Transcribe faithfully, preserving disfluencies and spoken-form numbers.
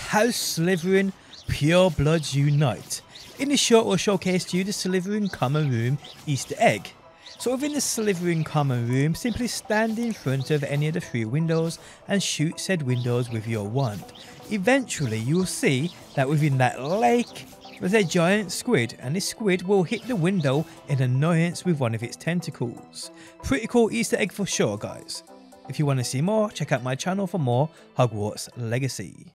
House Slytherin Pure Bloods Unite. In this short we'll showcase to you the Slytherin Common Room Easter egg. So within the Slytherin Common Room, simply stand in front of any of the three windows and shoot said windows with your wand. Eventually you will see that within that lake there's a giant squid, and this squid will hit the window in annoyance with one of its tentacles. Pretty cool Easter egg for sure guys. If you want to see more, check out my channel for more Hogwarts Legacy.